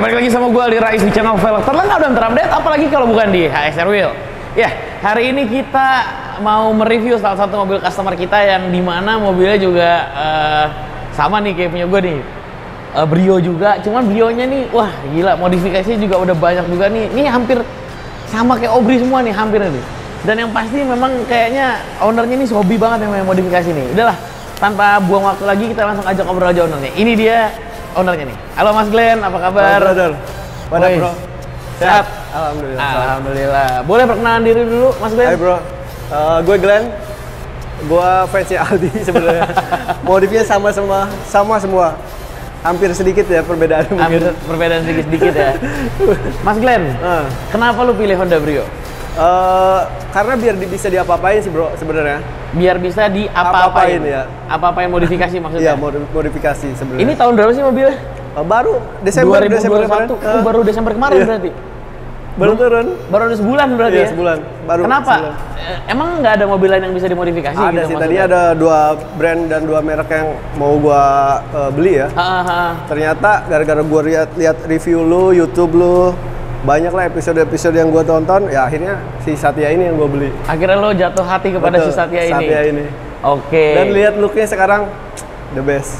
balik lagi sama gue Aldi Rais di channel Velg terlengkap dan terupdate, apalagi kalau bukan di HSR Wheel. Ya, hari ini kita mau mereview salah satu mobil customer kita yang dimana mobilnya juga sama nih kayak punya gue nih, Brio juga. Cuman Brionya nih, wah gila, modifikasinya juga udah banyak juga nih. Ini hampir sama kayak Obri semua nih, hampir nih. Dan yang pasti memang kayaknya ownernya ini hobi banget yang modifikasi nih. Udahlah, tanpa buang waktu lagi kita langsung ajak ngobrol aja ownernya. Ini dia ownernya nih. Halo Mas Glenn, apa kabar? Halo brother. Mana bro? Sehat? Alhamdulillah. Alhamdulillah. Boleh perkenalan diri dulu Mas Glenn? Hai bro, gue Glenn. Gue fansnya Aldi sebenarnya. Modifnya sama semua. Hampir sedikit ya perbedaan. Hampir perbedaan sedikit ya. Mas Glenn, kenapa lu pilih Honda Brio? Karena biar bisa diapa-apain sih bro sebenarnya. Biar bisa diapa-apain ya. Apa-apain modifikasi maksudnya? Iya, modifikasi sebenarnya. Ini tahun berapa sih mobilnya? Baru Desember 2021. Baru Desember kemarin iya. Berarti. Baru turun. Baru ada sebulan berarti Iya, ya? sebulan. Baru Kenapa? sebulan. Emang nggak ada mobil lain yang bisa dimodifikasi? Ada gitu, sih, maksudnya? tadi ada 2 brand dan 2 merek yang mau gua beli ya. Ternyata gara-gara gua lihat review lu, YouTube lu, banyak lah episode-episode yang gua tonton, ya akhirnya si Satya ini yang gua beli. Akhirnya lo jatuh hati kepada Betul, si Satya ini? Satya ini. Oke. Dan lihat looknya sekarang, the best.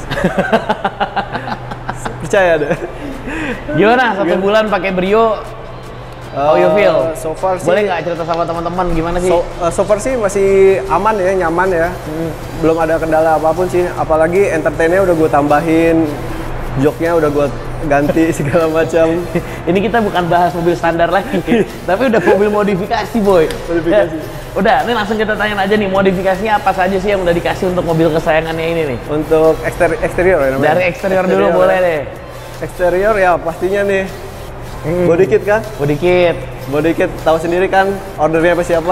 Percaya deh. Gimana 1 bulan pakai Brio? How you feel? So far sih, boleh nggak cerita sama teman-teman gimana sih? So far sih masih aman ya, nyaman ya. Belum ada kendala apapun sih. Apalagi entertainnya udah gue tambahin, joknya udah gue ganti segala macam. Ini kita bukan bahas mobil standar lagi, tapi udah mobil modifikasi boy. Modifikasi. Udah, ini langsung kita tanyain aja nih, modifikasinya apa saja sih yang udah dikasih untuk mobil kesayangannya ini nih? Untuk eksterior ya namanya? Dari eksterior dulu boleh deh. Eksterior ya pastinya nih. Body kit kan? Body kit. Body kit tahu sendiri kan ordernya apa siapa?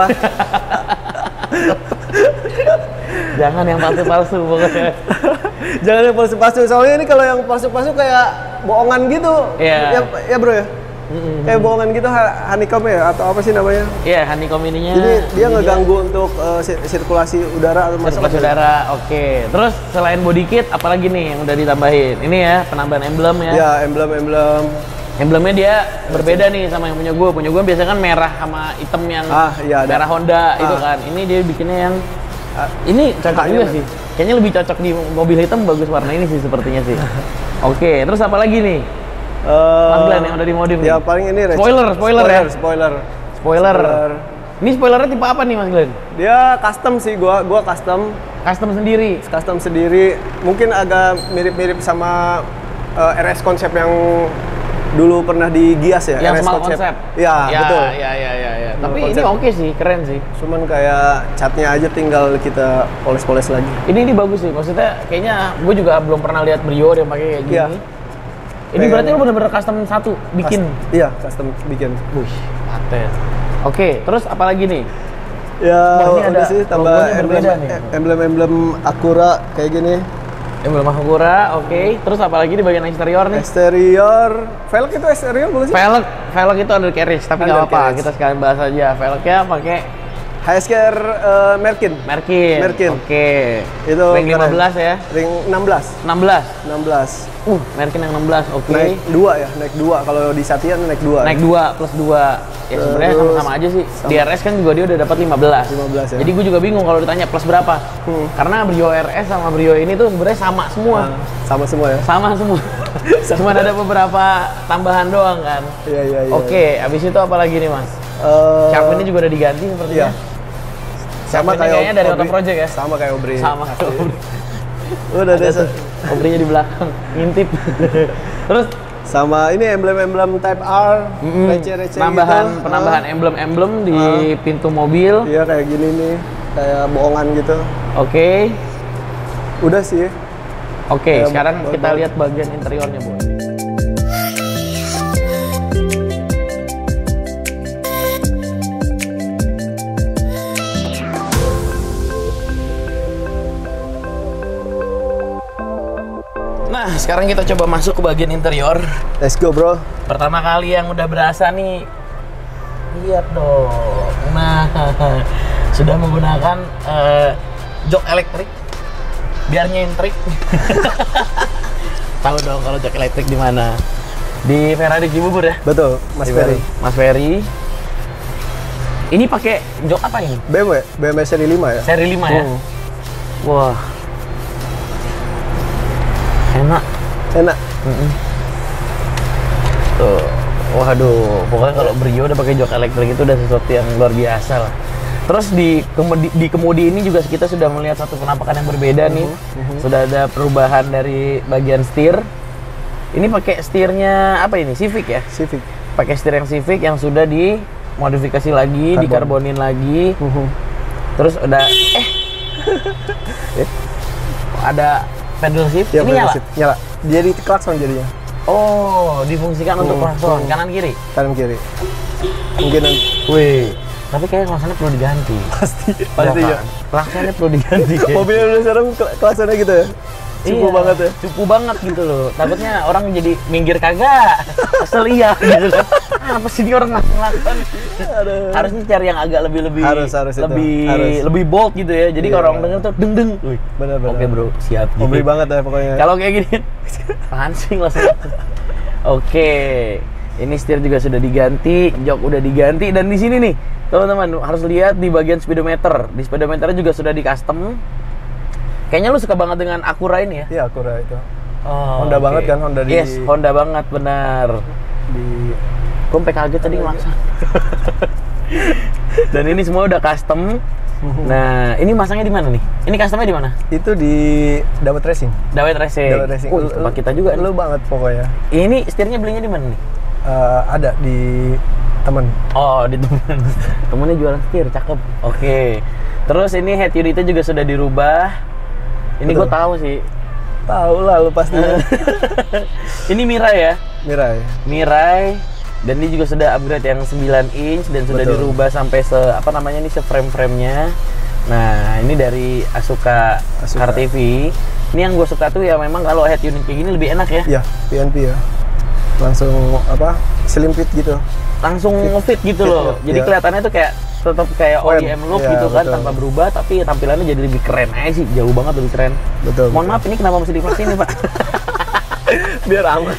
Jangan yang palsu-palsu pokoknya. Jangan yang palsu-palsu. Soalnya ini kalau yang palsu-palsu kayak bohongan gitu. Iya. Ya bro ya. Kayak bohongan gitu, honeycomb ya atau apa sih namanya? Iya, honeycomb ininya. Jadi dia ngeganggu untuk sirkulasi udara atau sirkulasi udara. Oke. Terus selain body kit apalagi nih yang udah ditambahin? Ini ya, penambahan emblem ya. Ya, emblem. Emblemnya dia berbeda nih sama yang punya gue. Punya gue biasanya kan merah sama hitam yang iya, merah Honda itu kan. Ini dia bikinnya yang ini cocok juga sih. Kayaknya lebih cocok di mobil hitam, bagus warna ini sih sepertinya sih. Oke, terus apa lagi nih? Mas Glenn yang udah dimodif nih. Ya paling ini spoiler ya. Spoiler. Ini spoilernya tipe apa nih Mas Glenn? Dia custom sih, gua custom. Custom sendiri. Mungkin agak mirip-mirip sama RS konsep yang dulu pernah di Gias ya, yang RS small konsep. Ya, betul. Ya. Tapi konsep. ini oke sih, keren sih. Cuman kayak catnya aja tinggal kita poles-poles lagi. Ini bagus sih, maksudnya kayaknya gue juga belum pernah lihat Brio yang pakai kayak gini. Ya. Ini berarti lu bener-bener custom satu bikin? Iya, custom bikin. Wih, paten. Oke, terus apa lagi nih? Ya, ini ada sih tambah emblem Acura kayak gini. Emblem Acura, oke. Terus apa lagi di bagian eksterior nih? Eksterior, velg itu eksterior bukan sih? Velg itu undercarriage, tapi nggak apa-apa. Kita sekalian bahas aja. Velgnya pakai HSR Merkin. Oke. Itu ring 15 ya? Ring 16. Merkin yang 16, oke. Naik 2 ya, naik 2. Kalau di Satya naik 2. Naik 2 plus 2. Ya sebenarnya sama-sama aja sih. Di RS kan juga dia udah dapat 15 ya. Jadi gue juga bingung kalau ditanya plus berapa. Karena Brio RS sama Brio ini tuh sebenarnya sama semua. Sama semua ya? Sama semua. Cuman ada beberapa tambahan doang kan. Iya. Oke, abis itu apa lagi nih Mas? Sharp ini juga udah diganti sepertinya. Iya. Sama kayaknya dari Auto Project ya? Sama kayak Obri. Sama kayak Obri. Udah ada Obrinya di belakang, ngintip. Terus sama ini emblem Type R, receh-receh penambahan emblem-emblem di pintu mobil. Iya kayak gini nih, kayak bohongan gitu. Oke. Udah sih. Oke, sekarang kita lihat bagian interiornya, Bu. Nah, sekarang kita coba masuk ke bagian interior. Let's go, bro. Pertama kali yang udah berasa nih, lihat dong. Nah, sudah menggunakan jok elektrik biar nyentrik. Tahu dong kalau jok elektrik di mana. Di Ferrari Cibubur ya? Betul, Mas Ferry. Mas Ferry. Ini pakai jok apa ini? BMW seri 5 ya. Seri 5 ya? Wah. Enak. Tuh. Waduh, pokoknya kalau Brio udah pakai jok elektrik itu udah sesuatu yang luar biasa lah. Terus di kemudi ini juga kita sudah melihat satu penampakan yang berbeda nih. Sudah ada perubahan dari bagian setir. Ini pakai setirnya apa ini? Civic ya? Civic. Pakai setir yang Civic yang sudah dimodifikasi lagi, dikarbonin lagi. Terus udah ada pedal shift. Ya, ini nyala? Nyala. Jadi klakson jadinya. Oh, difungsikan untuk klakson kanan kiri. Kanan kiri. Mungkin Wih, tapi kayaknya klaksonnya perlu diganti. Pasti ya. Klaksonnya perlu diganti. Mobilnya udah sekarang klaksonnya gitu ya. Cukup banget ya. Cukup banget gitu loh. Takutnya orang jadi minggir kagak. Asal iya gitu kan. Apa sih ini orang ngelakson? Harusnya cari yang agak lebih lebih bold gitu ya. Jadi kalau orang denger tuh deng. Wih, benar. Oke bro, siap. Mobil banget ya pokoknya. Kalau kayak gini, pancing langsung. Oke, ini setir juga sudah diganti, jok udah diganti, dan di sini nih teman-teman harus lihat di bagian speedometer. Di speedometernya juga sudah di custom. Kayaknya lu suka banget dengan Acura ini ya? Iya, Acura itu. Honda banget kan, Honda di... Yes, Honda banget, benar. Gue sampai kaget tadi ngelaksan. Dan ini semua udah custom. Nah, ini masangnya di mana nih? Ini customnya di mana? Itu di Dawet Racing. Dawet Racing. Oh, tempat kita juga nih. Lu banget pokoknya. Ini setirnya belinya di mana nih? Ada di temen. Oh, di temen. Temennya jualan setir, cakep. Oke. Terus ini head unitnya juga sudah dirubah. Ini gue tahu sih. Tahu lah lu pasti. Ini Mirai ya? Mirai. Dan ini juga sudah upgrade yang 9 inch dan sudah dirubah sampai frame-nya. Nah, ini dari Asuka Car TV. Ini yang gue suka tuh ya memang kalau head unit kayak gini lebih enak ya. Iya, PNP ya. Langsung slim fit gitu. Langsung ngefit gitu loh. Jadi kelihatannya tuh kayak tetap kayak OEM look gitu kan, tanpa berubah, tapi tampilannya jadi lebih keren aja sih, jauh banget lebih keren. Betul. Mohon maaf, ini kenapa mesti dipaksa ini Pak? Biar aman.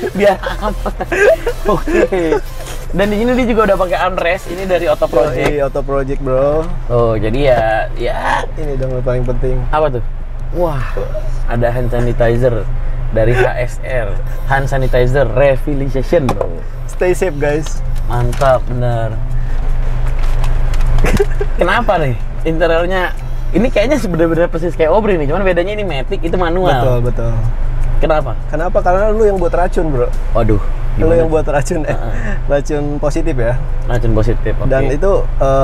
Oke. Dan di sini dia juga udah pakai armrest, ini dari Auto Project. Auto Project bro. Oh, jadi ya. Ini dong yang paling penting. Apa tuh? Wah, ada hand sanitizer dari HSR. Hand sanitizer revitalization. Stay safe guys. Mantap, bener. Kenapa nih interiornya? Ini kayaknya bener-bener persis kayak Obri nih, cuman bedanya ini matic, itu manual. Betul. Kenapa? Karena lu yang buat racun bro. Waduh. Lu yang buat racun, racun positif ya. Racun positif. Okay. Dan itu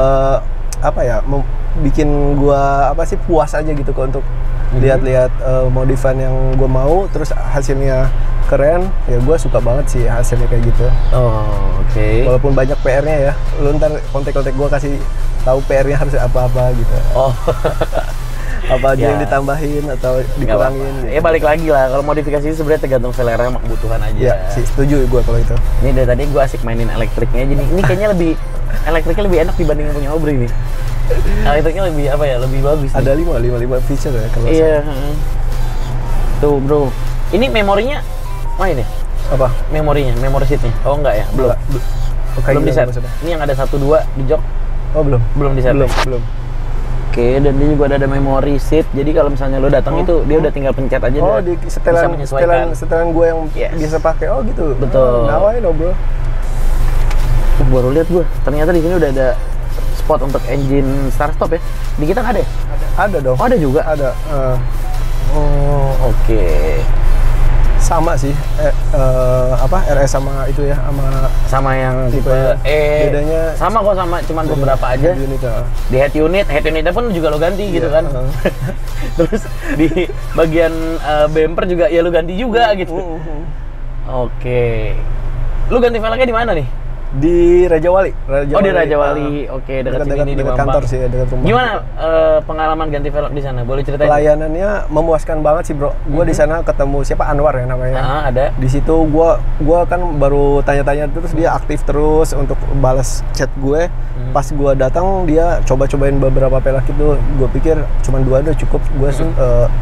bikin gua puas aja gitu kok untuk lihat-lihat modifan yang gua mau, terus hasilnya keren, ya gua suka banget sih hasilnya kayak gitu. Oh, oke. Walaupun banyak PR-nya ya, lu ntar kontak-kontak gua kasih tahu PR-nya harus apa-apa gitu. Oh. Apa aja yang ditambahin atau dikurangin gitu. Ya balik lagi lah, kalau modifikasi sebenarnya tergantung selera sama kebutuhan aja. Iya, sih setuju gue kalau itu. Ini dari tadi gue asik mainin elektriknya aja nih. Ini kayaknya elektriknya lebih enak dibanding yang punya Obri nih. Elektriknya lebih lebih bagus. Ada 5 feature ya kalau iya. Tuh bro, ini memorinya main ya? Apa? Memori seatnya? Oh enggak ya? Belum di set. Ini yang ada 1, 2 di jok. Oh belum di set. Belum. Oke, dan dia juga ada memory seat. Jadi kalau misalnya lo datang itu dia udah tinggal pencet aja. Oh, di setelan gue yang bisa pakai. Oh gitu. Betul. Nawain bro. Baru lihat gue. Ternyata di sini udah ada spot untuk engine start stop ya. Di kita nggak ada? Ada dong. Oh, ada juga. Ada. Oh, oke. Sama sih. RS sama itu ya, sama yang tipe E. Bedanya sama cuman beberapa aja. Di head unitnya pun juga lo ganti gitu kan. Terus di bagian bumper juga ya lo ganti juga gitu. Oke. Lu ganti velgnya di mana nih? Di Raja Wali. Di Raja Wali. Oke, dekat sini di kantor sih, dekat rumah. Gimana pengalaman ganti velg di sana? Boleh ceritain? Pelayanannya memuaskan banget sih, Bro. Gua di sana ketemu siapa Anwar ya namanya. Ada. Di situ gua kan baru tanya-tanya terus dia aktif terus untuk balas chat gue. Pas gua datang dia coba-cobain beberapa velg itu. Gua pikir cuma 2 udah cukup. Gua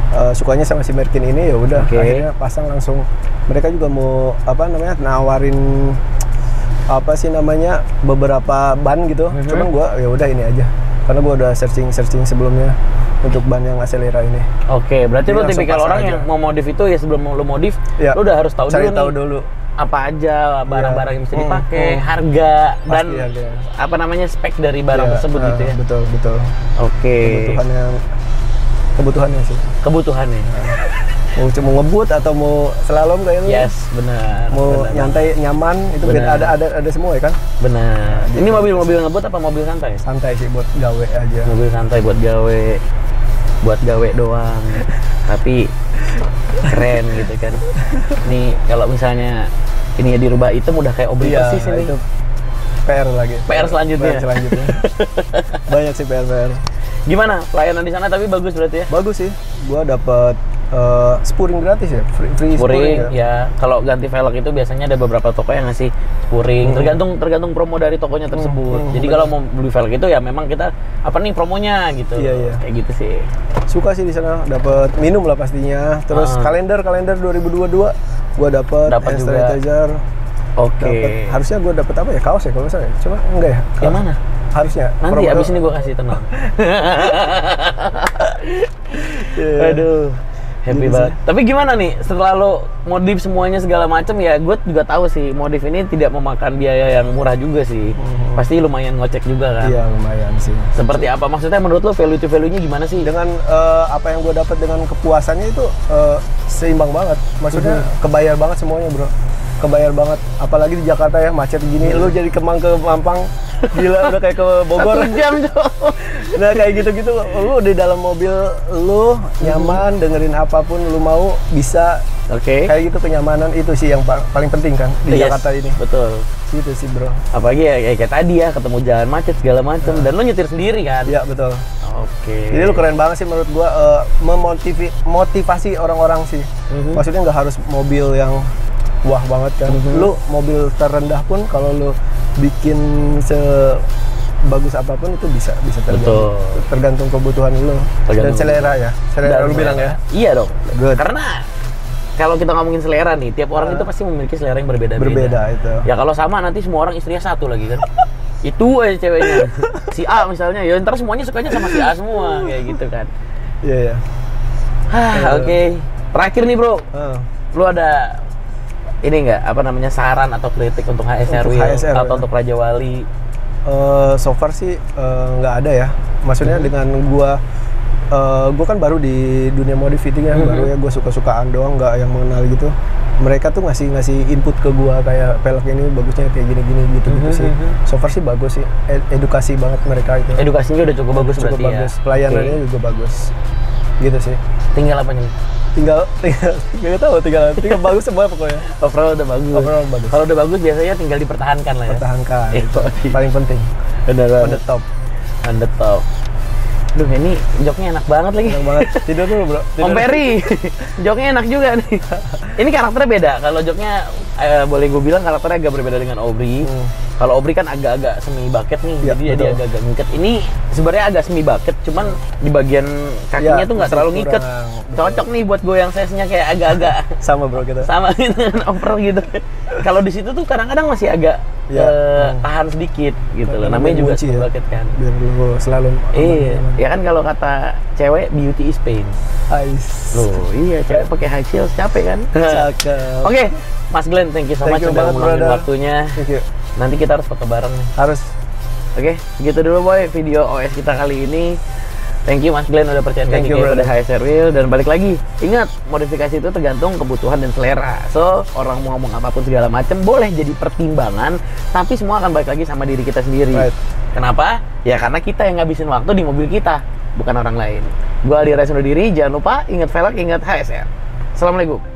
sukanya sama si Merkin ini, ya udah akhirnya pasang langsung. Mereka juga mau apa namanya nawarin apa sih namanya beberapa ban gitu. Cuman gua ya udah ini aja. Karena gua udah searching sebelumnya untuk ban yang Acelera ini. Oke, berarti lu tipikal orang yang mau modif itu ya sebelum lu modif, lu udah harus tahu dulu apa aja barang-barang yang bisa dipakai, harga dan apa namanya spek dari barang tersebut gitu ya. Betul. Oke. Kebutuhannya sih. Kebutuhannya. Mau cuma ngebut atau mau slalom kayak lu? Yes, benar. Mau nyantai nyaman itu ada semua ya kan? Benar. Ini mobil ngebut apa mobil santai? Santai sih buat gawe aja. Mobil santai buat gawe doang. Tapi keren gitu kan. Nih kalau misalnya ini ya dirubah hitam udah kayak Obri persis ini. Itu PR lagi. PR selanjutnya. Banyak sih PR. Gimana pelayanan di sana tapi bagus berarti ya? Bagus sih. Gua dapat spuring gratis ya, free spuring ya. Kalau ganti velg itu biasanya ada beberapa toko yang ngasih spuring, tergantung promo dari tokonya tersebut. Jadi kalau mau beli velg itu ya memang kita apa nih promonya gitu. Kayak gitu sih. Suka sih di sana, dapat minum lah pastinya. Terus kalender 2022 gua dapat sanitizer. Oke. Harusnya gua dapat apa ya? Kaos ya kalau misalnya. Cuma enggak ya? Yang mana? Harusnya. Nanti abis ini gua kasih, tenang. Aduh. Happy banget. Tapi gimana nih setelah lo modif semuanya segala macam ya, gue juga tahu sih modif ini tidak memakan biaya yang murah juga sih. Pasti lumayan ngocek juga kan? Iya lumayan sih. Seperti apa? Maksudnya menurut lo value-nya gimana sih? Dengan apa yang gue dapat dengan kepuasannya itu seimbang banget. Maksudnya kebayar banget semuanya bro. Kebayar banget. Apalagi di Jakarta ya macet gini, lo jadi Kemang ke Mampang. Gila udah kayak ke Bogor. 1 jam tuh. Nah kayak gitu-gitu, lu di dalam mobil lu nyaman, dengerin apapun lu mau bisa. Kayak gitu, kenyamanan itu sih yang paling penting kan di Jakarta ini. Betul. Gitu sih bro. Apalagi ya kayak tadi ya ketemu jalan macet segala macam dan lu nyetir sendiri kan. Iya betul. Jadi lu keren banget sih menurut gua, memotivasi orang-orang sih. Maksudnya nggak harus mobil yang wah banget kan. Lu mobil terendah pun kalau lu bikin sebagus apapun itu bisa tergantung kebutuhan lu dan selera ya. Selera lu bilang ya. Iya dong. Karena kalau kita ngomongin selera nih, tiap orang itu pasti memiliki selera yang berbeda-beda. Berbeda itu. Ya kalau sama nanti semua orang istrinya satu lagi kan. Itu aja ceweknya. Si A misalnya, ya ntar semuanya sukanya sama si A semua kayak gitu kan. Iya. Oke. Terakhir nih bro, lu ada ini nggak apa namanya saran atau kritik untuk HSR Wheel atau untuk Raja Wali? So far sih nggak ada ya. Maksudnya dengan gua kan baru di dunia modif fitting ya, baru ya gua suka-sukaan doang, nggak yang mengenal gitu. Mereka tuh ngasih input ke gua kayak velg ini bagusnya kayak gini-gini gitu sih. So far sih bagus sih, edukasi banget mereka itu. Edukasinya udah cukup bagus berarti ya. Pelayanannya juga bagus. Gitu sih. Tinggal apa nih? Tinggal bagus semua pokoknya. Overall udah bagus. Kalau udah bagus biasanya tinggal dipertahankan lah ya. Pertahankan. Itu paling penting. On the top. Duh ini joknya enak banget lagi. Enak banget. Tidur dulu bro. Om Peri, joknya enak juga nih. Ini karakternya beda. Kalau joknya boleh gue bilang karakternya agak berbeda dengan Obri. Kalau Obri kan agak-agak semi bucket nih, jadi dia agak-agak ngiket. Ini sebenarnya agak semi bucket, cuman di bagian kakinya tuh nggak terlalu ngiket. Cocok nih buat gue yang size-nya kayak agak-agak sama bro kita. Sama gitu kan, over gitu. Kalau di situ tuh kadang-kadang masih agak tahan sedikit gitu loh. Namanya juga semi bucket kan. Biar lu selalu. Iya, ya kan kalau kata cewek beauty is pain. Loh, iya cewek pakai high heels capek kan? Cakep. Oke, Mas Glenn, thank you so much udah meluangin waktunya. Thank you. Nanti kita harus foto bareng nih. Harus. Oke, segitu dulu boy video OS kita kali ini. Thank you Mas Glenn udah percayakan kita pada HSR Wheel. Dan balik lagi, ingat modifikasi itu tergantung kebutuhan dan selera. So, orang mau ngomong apapun segala macam boleh jadi pertimbangan, tapi semua akan balik lagi sama diri kita sendiri. Kenapa? Ya karena kita yang ngabisin waktu di mobil kita, bukan orang lain. Gua Aldi Rais undur diri, jangan lupa ingat velg, ingat HSR. Assalamualaikum.